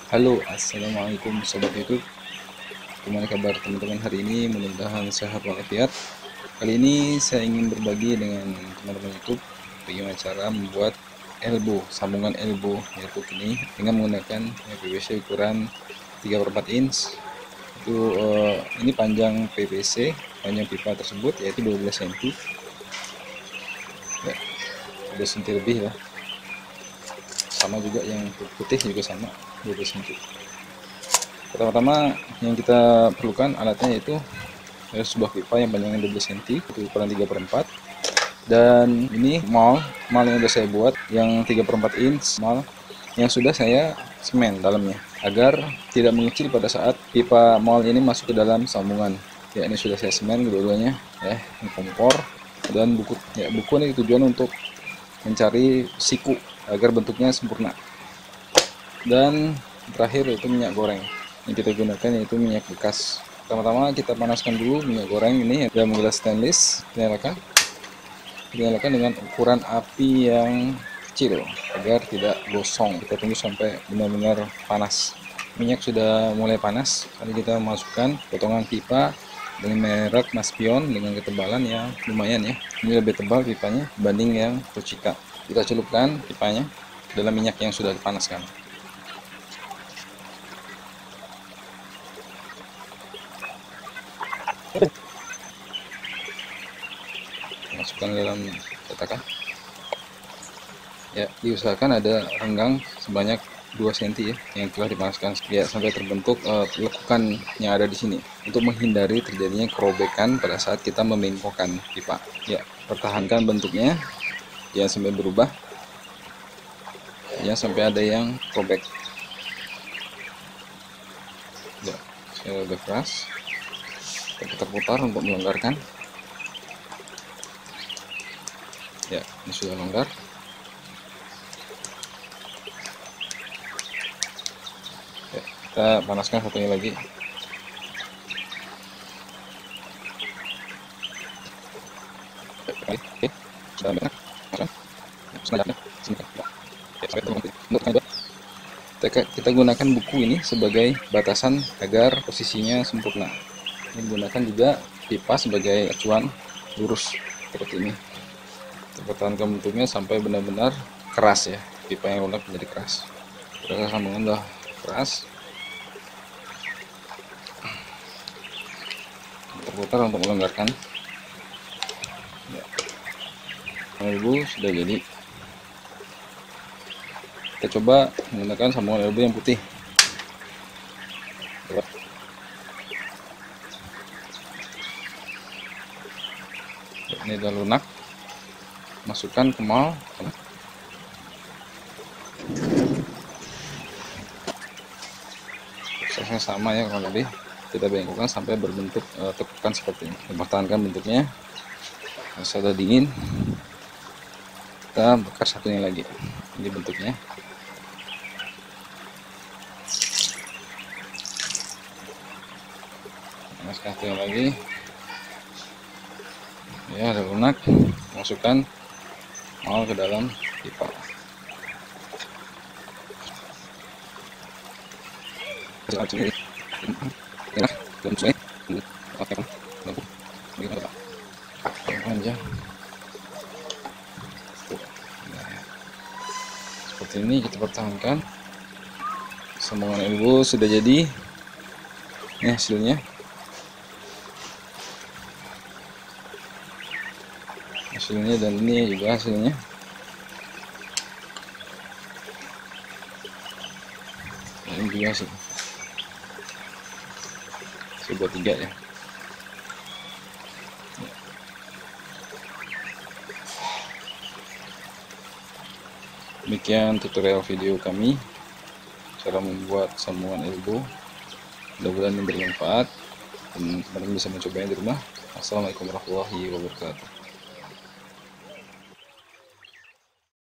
Halo, assalamualaikum sobat YouTube. Gimana kabar teman-teman hari ini? Mudah-mudahan sehat walafiat. Kali ini saya ingin berbagi dengan teman-teman YouTube bagaimana cara membuat elbow, sambungan elbow yaitu ini dengan menggunakan PVC ukuran 3/4 inch. Ini panjang PVC, panjang pipa tersebut yaitu 12 cm. Ya, 12 cm lebih ya. Sama juga yang putih juga sama 12 cm. Pertama-tama yang kita perlukan alatnya yaitu sebuah pipa yang panjangnya 12 cm, itu ukuran 3/4, dan ini mal yang sudah saya buat yang 3/4 inch, mal yang sudah saya semen dalamnya agar tidak mengecil pada saat pipa mal ini masuk ke dalam sambungan. Ya, ini sudah saya semen kedua-duanya ya, ini kompor dan buku. Ya, buku ini tujuan untuk mencari siku agar bentuknya sempurna. Dan terakhir itu minyak goreng yang kita gunakan yaitu minyak bekas. Pertama-tama kita panaskan dulu minyak goreng ini dalam gelas stainless, dinyalakan dengan ukuran api yang kecil agar tidak gosong. Kita tunggu sampai benar-benar panas. Minyak sudah mulai panas, lalu kita masukkan potongan pipa dengan merek Maspion dengan ketebalan yang lumayan ya. Ini lebih tebal pipanya dibanding yang Fujica. Kita celupkan pipanya dalam minyak yang sudah dipanaskan. Masukkan dalam cetakan ya, diusahakan ada renggang sebanyak 2 cm ya yang telah dipanaskan ya, sampai terbentuk lekukan yang ada di sini untuk menghindari terjadinya kerobekan pada saat kita membengkokkan pipa ya. Pertahankan bentuknya ya sampai berubah ya, sampai ada yang robek ya. Saya udah keras, kita putar-putar untuk melonggarkan ya. Ini sudah longgar. Ya, kita panaskan satunya lagi. Oke, sudah enak. Kita gunakan buku ini sebagai batasan agar posisinya sempurna. Ini gunakan juga pipa sebagai acuan lurus seperti ini. Pertahankan bentuknya sampai benar-benar keras ya, pipa yang lunak menjadi keras. Proses sambungan udah keras, putar untuk melonggarkan ya. Elbow sudah jadi. Kita coba menggunakan sambungan elbow yang putih. Ini udah lunak, masukkan ke mal. Prosesnya sama ya, kalau lebih kita bengkokkan sampai berbentuk tekukan seperti ini. Pertahankan bentuknya. Sudah dingin, kita bakar satunya lagi. Ini bentuknya. Panaskan satunya lagi ya, ada lunak. Masukkan mal ke dalam pipa. Seperti ini kita pertahankan. Sambungan elbow sudah jadi. Ini hasilnya dan ini juga hasilnya. Ini juga hasil. Sebuah 3 ya. Demikian tutorial video kami cara membuat sambungan elbow. Mudah-mudahan ini bermanfaat dan teman-teman bisa mencobanya di rumah. Assalamualaikum warahmatullahi wabarakatuh.